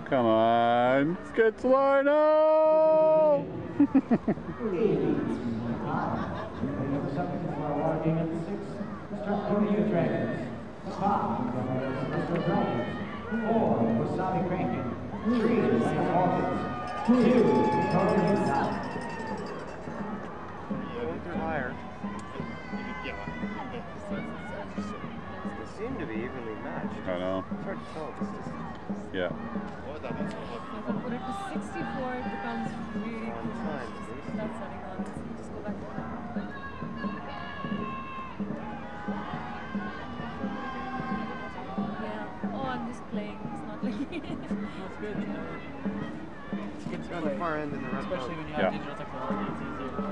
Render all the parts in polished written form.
Come on, Skitzlino! Wasabi Crankin. 3, Hawkins. 2, Going through higher. They seem to be evenly matched. I know. It's hard to tell this distance. Yeah. If I put it to 64, it becomes really On cool. time, Just please. put that setting on. Just go back to that. Yeah. Oh, I'm just playing. It's not like. That's good. It's on the far end in the red Especially when you have digital technology, it's easier to play.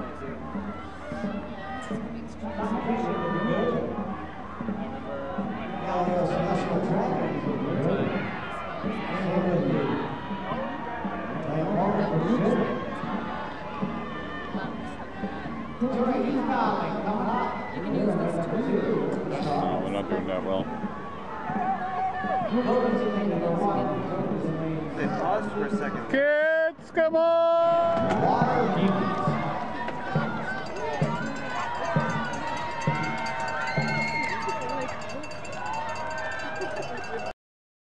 No, we're not doing that well. They paused for a second. Kids, come on!